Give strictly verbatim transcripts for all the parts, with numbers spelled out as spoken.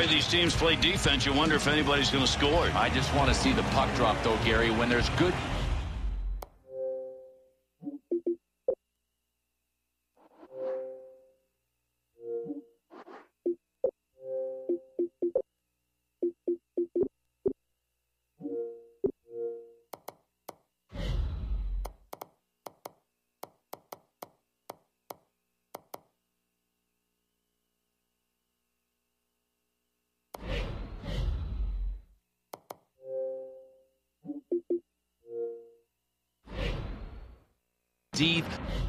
way these teams play defense, you wonder if anybody's going to score. I just want to see the puck drop, though, Gary. When there's good... deep.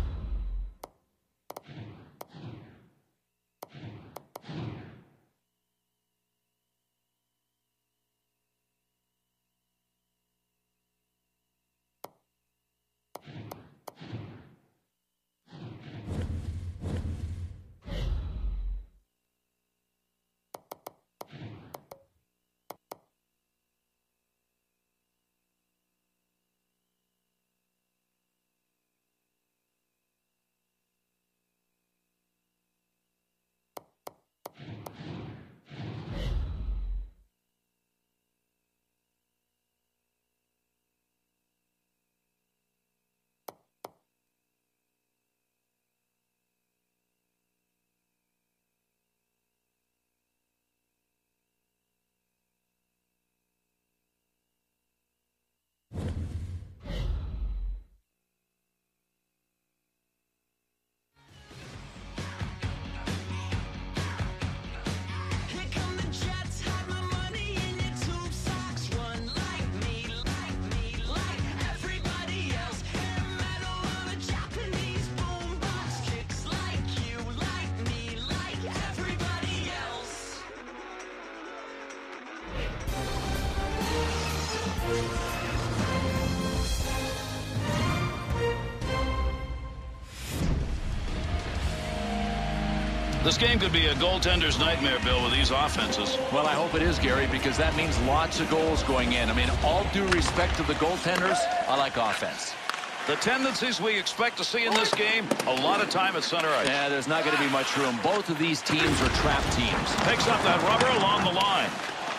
This game could be a goaltender's nightmare, Bill, with these offenses. Well, I hope it is, Gary, because that means lots of goals going in. I mean, all due respect to the goaltenders, I like offense. The tendencies we expect to see in this game, a lot of time at center ice. Yeah, there's not going to be much room. Both of these teams are trap teams. Picks up that rubber along the line.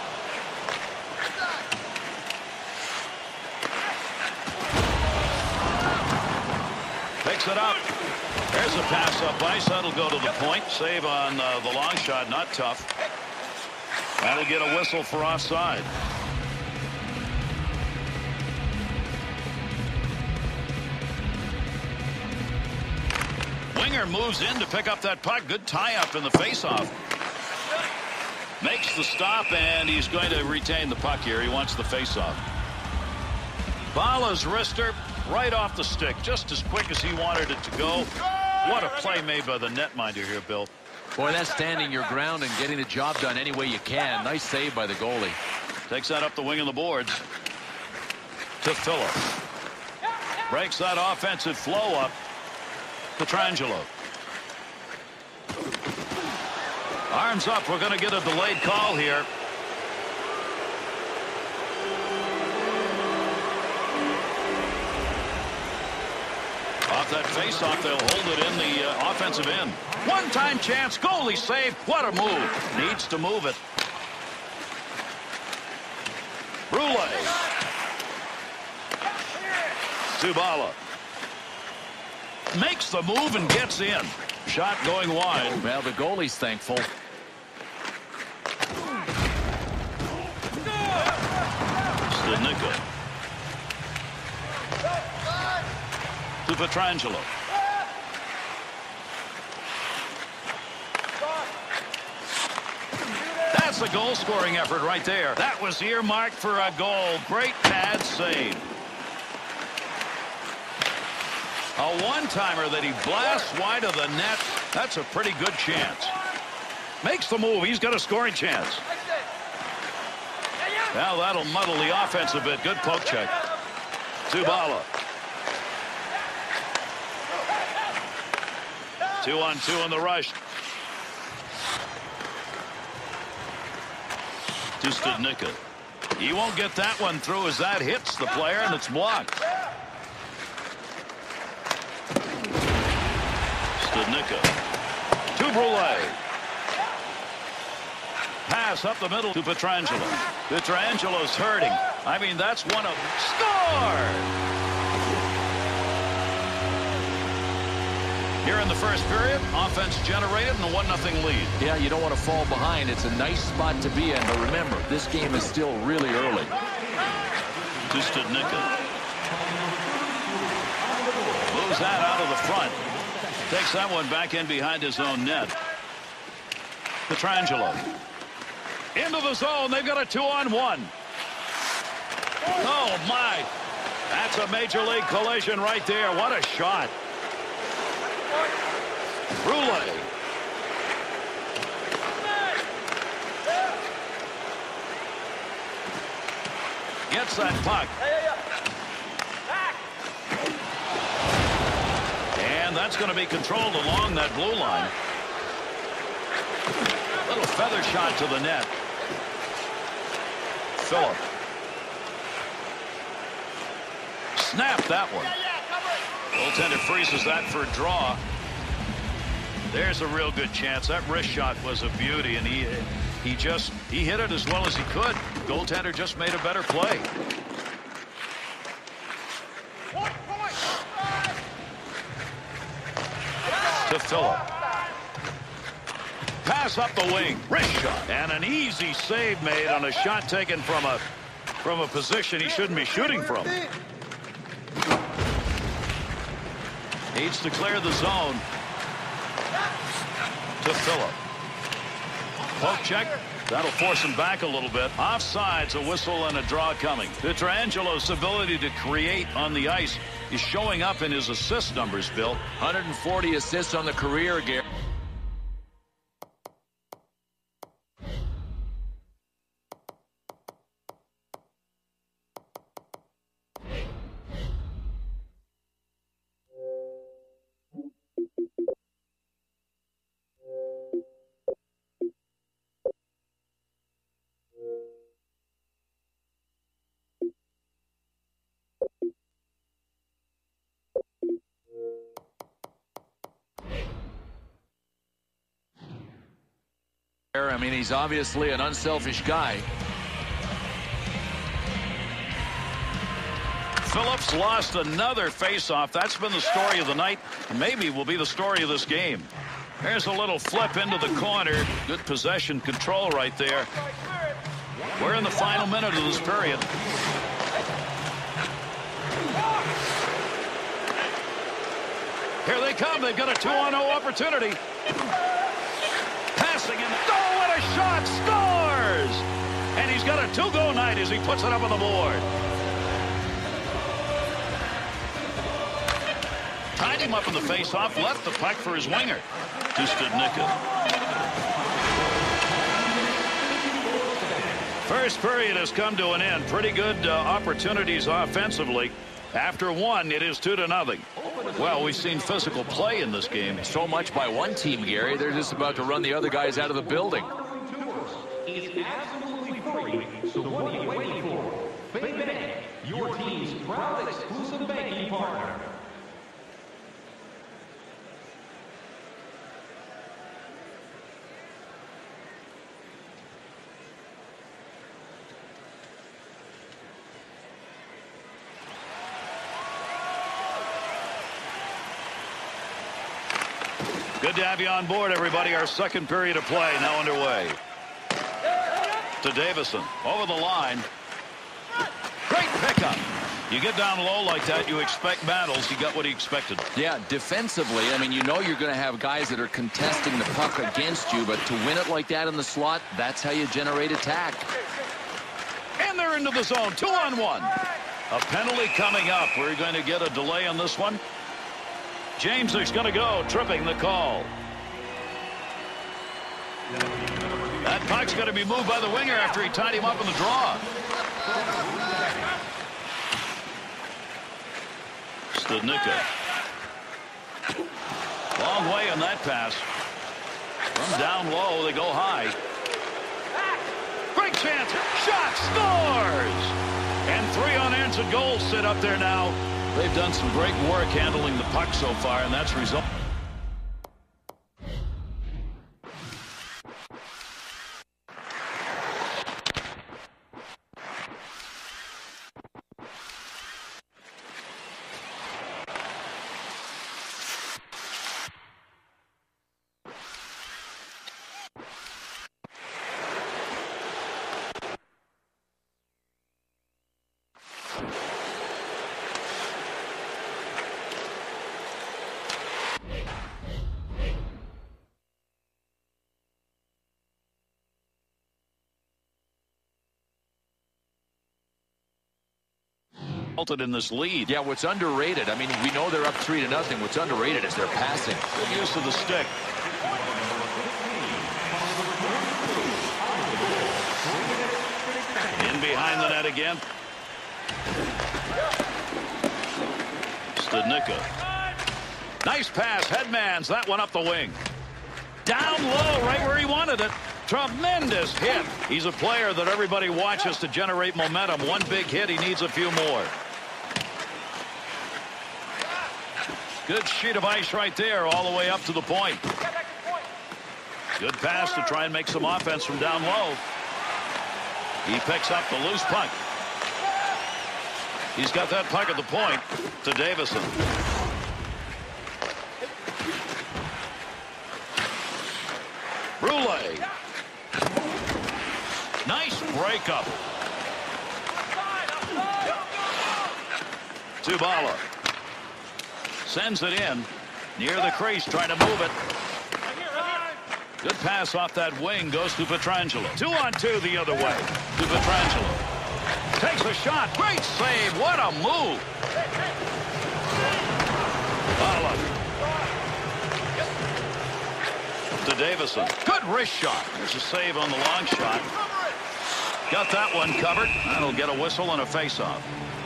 Picks it up. There's a pass up ice. That'll go to the point. Save on uh, the long shot. Not tough. That'll get a whistle for offside. Winger moves in to pick up that puck. Good tie-up in the face-off. Makes the stop, and he's going to retain the puck here. He wants the face-off. Bala's wrister right off the stick, just as quick as he wanted it to go. What a play made by the netminder here, Bill. Boy, that's standing your ground and getting the job done any way you can. Nice save by the goalie. Takes that up the wing of the boards. To Phillip. Breaks that offensive flow up. Pietrangelo. Arms up. We're going to get a delayed call here. Off that face-off, they'll hold it in the uh, offensive end. One-time chance, goalie save. What a move. Needs to move it. Brule. Zubala. Makes the move and gets in. Shot going wide. Well, the goalie's thankful. Studnicka. To Pietrangelo. That's a goal-scoring effort right there. That was earmarked for a goal. Great pad save. A one-timer that he blasts wide of the net. That's a pretty good chance. Makes the move. He's got a scoring chance. Now that'll muddle the offense a bit. Good poke check. Zubala. Two on two in the rush. To Studnicka. He won't get that one through as that hits the player and it's blocked. Studnicka. To Brule. pass up the middle to Pietrangelo. Pietrangelo's hurting. I mean, that's one of score. Here in the first period, offense generated and a one nothing lead. Yeah, you don't want to fall behind. It's a nice spot to be in, but remember, this game is still really early. To Studnicka. Moves that out of the front. Takes that one back in behind his own net. Pietrangelo. Into the zone. They've got a two on one. Oh, my. That's a major league collision right there. What a shot. Brule. Gets that puck. And that's going to be controlled along that blue line. Little feather shot to the net. Phillip. Snap that one. Goaltender freezes that for a draw. There's a real good chance. That wrist shot was a beauty, and he he just he hit it as well as he could. Goaltender just made a better play. To Phillip. Pass up the wing. Wrist shot. And an easy save made on a shot taken from a from a position he shouldn't be shooting from. Needs to clear the zone. To Phillip. Poke check. That'll force him back a little bit. Offsides, a whistle and a draw coming. Pietrangelo's ability to create on the ice is showing up in his assist numbers, Bill. one hundred forty assists on the career, Gary. I mean, he's obviously an unselfish guy. Phillips lost another faceoff. That's been the story of the night. Maybe will be the story of this game. There's a little flip into the corner. Good possession control right there. We're in the final minute of this period. Here they come. They've got a two on oh opportunity. Passing and oh, what a shot! Scores! And he's got a two-goal night as he puts it up on the board. Tied him up in the face-off, left the puck for his winger. To Studnicka. First period has come to an end. Pretty good uh, opportunities offensively. After one, it is two to nothing. Well, we've seen physical play in this game. So much by one team, Gary. They're just about to run the other guys out of the building. It's absolutely free, so what are you waiting for? Fake Bank, your team's proud exclusive banking partner. Good to have you on board, everybody. Our second period of play now underway. To Davison. Over the line. Great pickup. You get down low like that, you expect battles. He got what he expected. Yeah, defensively, I mean, you know you're going to have guys that are contesting the puck against you, but to win it like that in the slot, that's how you generate attack. And they're into the zone. Two on one. A penalty coming up. We're going to get a delay on this one. James is going to go, tripping the call. That puck's going to be moved by the winger after he tied him up in the draw. Studnicka. Long way on that pass. From down low, they go high. Great chance. Shot. Scores. And three unanswered goals sit up there now. They've done some great work handling the puck so far, and that's result. resulted in this lead. Yeah, what's underrated, I mean, we know they're up three to nothing. What's underrated is their passing. Good use of the stick. In behind the net again. Studnicka. Nice pass. Headmans that one up the wing. Down low, right where he wanted it. Tremendous hit. He's a player that everybody watches to generate momentum. One big hit, he needs a few more. Good sheet of ice right there, all the way up to the point. Good pass to try and make some offense from down low. He picks up the loose puck. He's got that puck at the point to Davison. Brule. Nice breakup. Tubala sends it in near the crease, trying to move it. Good pass off that wing, goes to Pietrangelo. Two on two the other way to Pietrangelo. Takes a shot. Great save. What a move. Bala to Davison. Good wrist shot. There's a save on the long shot. Got that one covered. That'll get a whistle and a face-off.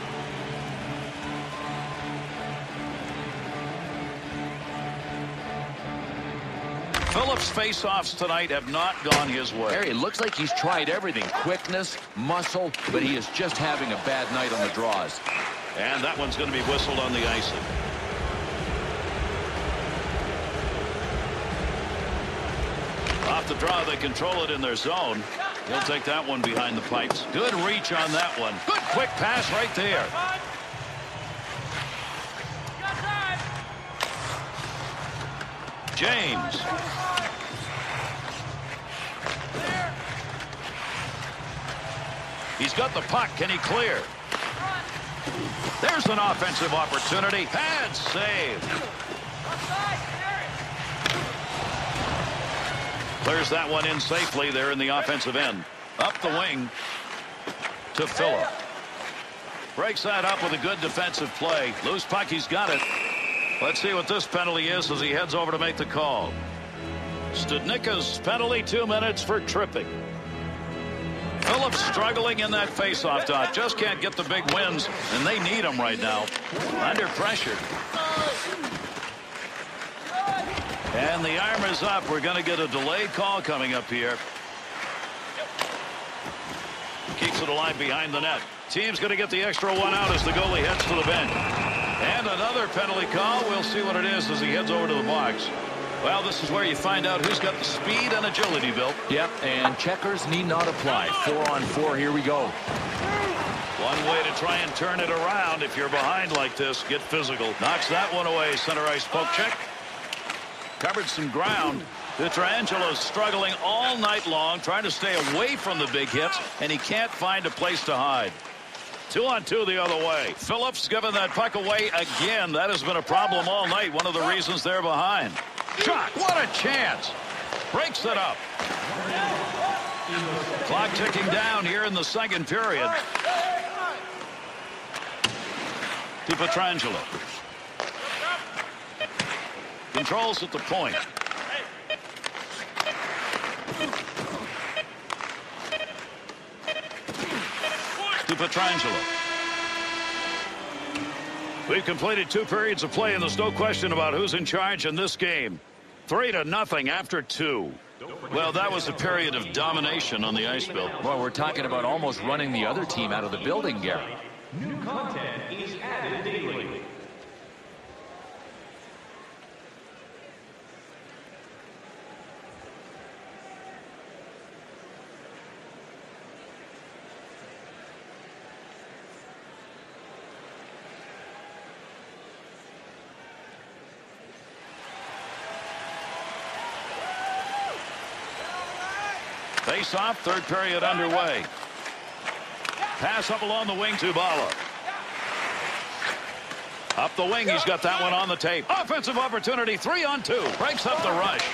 Phillips' face-offs tonight have not gone his way. Harry, it looks like he's tried everything. Quickness, muscle, but he is just having a bad night on the draws. And that one's going to be whistled on the icing. Off the draw, they control it in their zone. He'll take that one behind the pipes. Good reach on that one. Good quick pass right there. James. He's got the puck. Can he clear? There's an offensive opportunity. Pad save. Clears that one in safely there in the offensive end. Up the wing to Phillip. Breaks that up with a good defensive play. Loose puck, he's got it. Let's see what this penalty is as he heads over to make the call. Studnicka's penalty, two minutes for tripping. Phillips struggling in that faceoff dot. Just can't get the big wins, and they need them right now. Under pressure. And the arm is up. We're going to get a delayed call coming up here. Keeps it alive behind the net. Team's going to get the extra one out as the goalie heads to the bench. And another penalty call. We'll see what it is as he heads over to the box. Well, this is where you find out who's got the speed and agility, Bill. Yep, and checkers need not apply. Four on four. Here we go. One way to try and turn it around. If you're behind like this, get physical. Knocks that one away. Center ice poke check. Covered some ground. Pietrangelo's struggling all night long, trying to stay away from the big hits, and he can't find a place to hide. Two on two the other way. Phillips giving that puck away again. That has been a problem all night. One of the reasons they're behind. Shot. What a chance. Breaks it up. Clock ticking down here in the second period. To Pietrangelo. Controls at the point. To Pietrangelo. We've completed two periods of play, and there's no question about who's in charge in this game. Three to nothing after two. Well, that was a period of domination on the ice, Bill. Well, we're talking about almost running the other team out of the building, Gary. New content is added daily. Face off, third period underway. Pass up along the wing to Bala. Up the wing, he's got that one on the tape. Offensive opportunity, three on two. Breaks up the rush.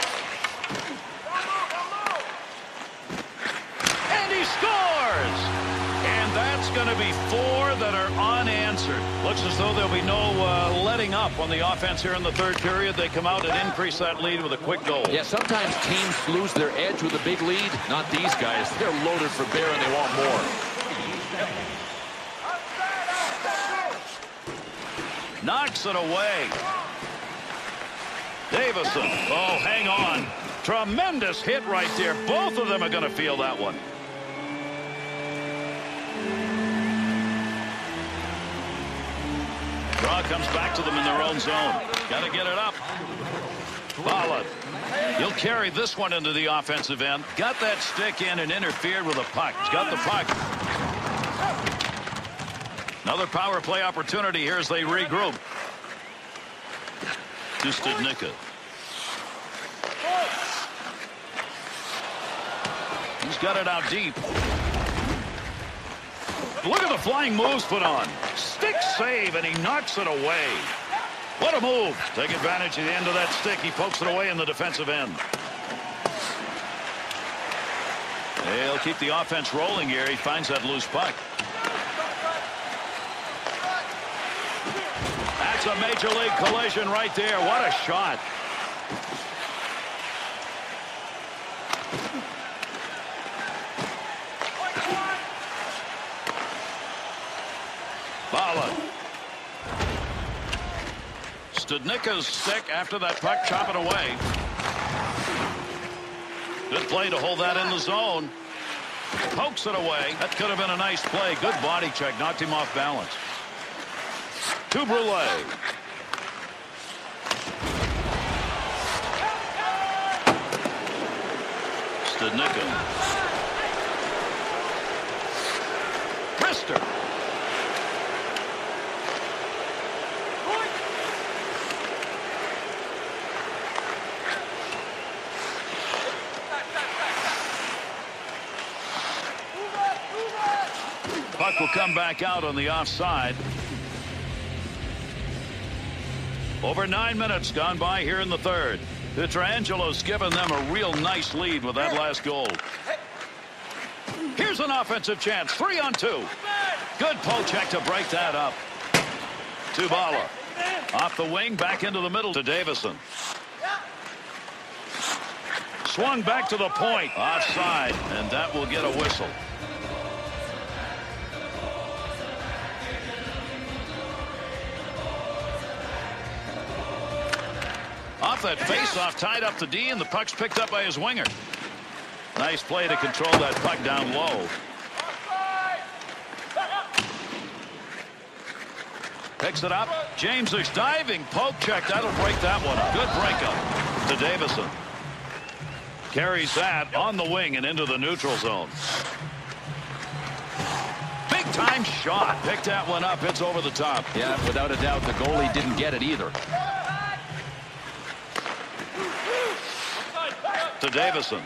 And he scores! And that's That's going to be four that are unanswered. Looks as though there'll be no uh, letting up on the offense here in the third period. They come out and increase that lead with a quick goal. Yeah, sometimes teams lose their edge with a big lead. Not these guys. They're loaded for bear and they want more. Knocks it away. Davison. Oh, hang on. Tremendous hit right there. Both of them are going to feel that one. Draw comes back to them in their own zone. Got to get it up. Bala. He'll carry this one into the offensive end. Got that stick in and interfered with a puck. He's got the puck. Another power play opportunity here as they regroup. To Studnicka. He's got it out deep. Look at the flying moves put on. Stick save, and he knocks it away. What a move. Take advantage of the end of that stick. He pokes it away in the defensive end. He'll keep the offense rolling here. He finds that loose puck. That's a major league collision right there. What a shot. Bala. Studnicka's stick after that puck, chop it away. Good play to hold that in the zone. Pokes it away. That could have been a nice play. Good body check. Knocked him off balance. To Brule. Studnicka. Brister. Puck will come back out on the offside. Over nine minutes gone by here in the third. Pietrangelo's given them a real nice lead with that last goal. Here's an offensive chance. Three on two. Good poke check to break that up. To Bala. Off the wing, back into the middle to Davison. Swung back to the point. Offside, and that will get a whistle. Off that face-off, tied up the D, and the puck's picked up by his winger. Nice play to control that puck down low. Picks it up. James is diving. Poke check. That'll break that one up. Good breakup to Davison. Carries that on the wing and into the neutral zone. Big-time shot. Picked that one up. It's over the top. Yeah, without a doubt, the goalie didn't get it either. To Davison.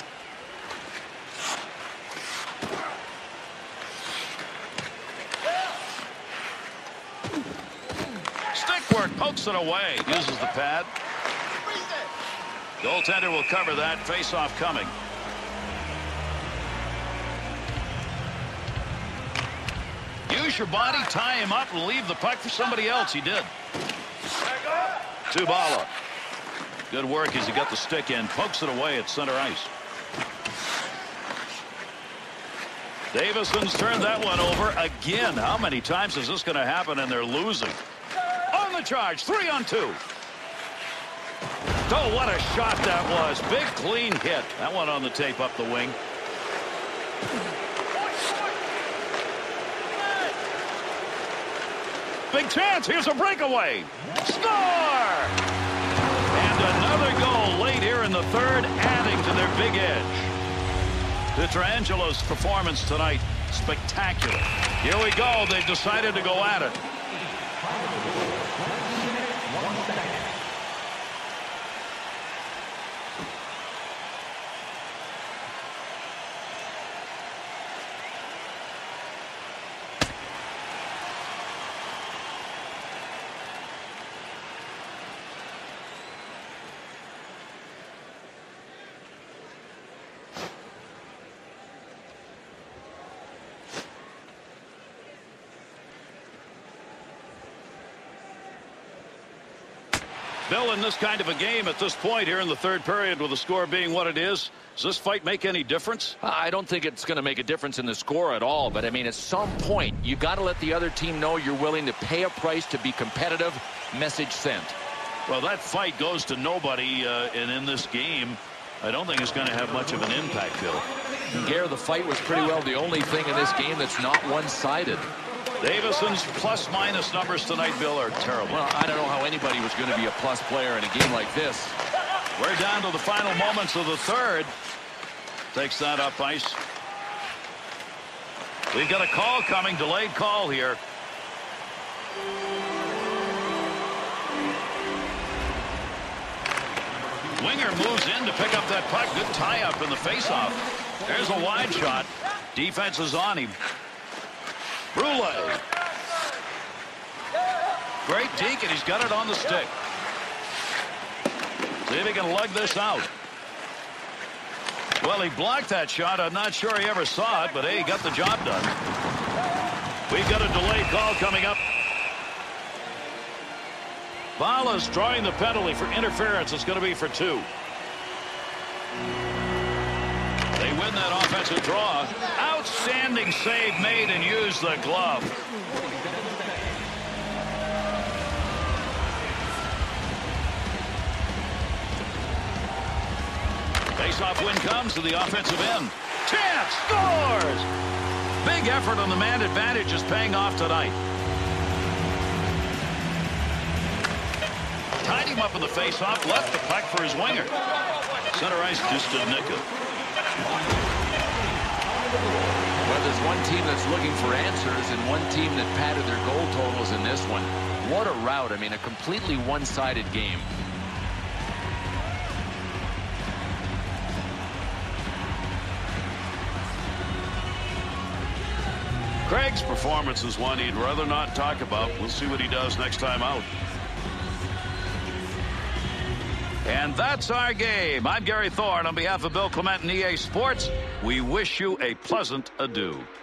Stick work, pokes it away. Uses the pad. Goaltender will cover that. Face-off coming. Use your body, tie him up, and leave the puck for somebody else. He did. To Bala. Good work as he got the stick in. Pokes it away at center ice. Davison's turned that one over again. How many times is this going to happen and they're losing? On the charge. Three on two. Oh, what a shot that was. Big clean hit. That one on the tape up the wing. Big chance. Here's a breakaway. Score! Another goal late here in the third, adding to their big edge. Pietrangelo's performance tonight, spectacular. Here we go. They've decided to go at it. Bill, in this kind of a game at this point here in the third period with the score being what it is, does this fight make any difference? I don't think it's going to make a difference in the score at all, but I mean at some point you got to let the other team know you're willing to pay a price to be competitive. Message sent. Well, that fight goes to nobody, uh, and in this game I don't think it's going to have much of an impact, Bill. Gare, the fight was pretty well the only thing in this game that's not one-sided. Davison's plus-minus numbers tonight, Bill, are terrible. Well, I don't know how anybody was going to be a plus player in a game like this. We're down to the final moments of the third. Takes that up ice. We've got a call coming, delayed call here. Winger moves in to pick up that puck. Good tie-up in the face-off. There's a wide shot. Defense is on him. Brule. Great deke, and he's got it on the stick. See if he can lug this out. Well, he blocked that shot. I'm not sure he ever saw it, but hey, he got the job done. We've got a delayed call coming up. Bala's drawing the penalty for interference. It's going to be for two. They win that offensive draw. Outstanding save made and used the glove. Face-off win comes to the offensive end. Chance scores! Big effort on the man advantage is paying off tonight. Tied him up in the face-off, left the puck for his winger. Center ice to Studnicka. Well, there's one team that's looking for answers and one team that padded their goal totals in this one. What a rout. I mean, a completely one-sided game. Craig's performance is one he'd rather not talk about. We'll see what he does next time out. And that's our game. I'm Gary Thorne on behalf of Bill Clement and E A Sports. We wish you a pleasant adieu.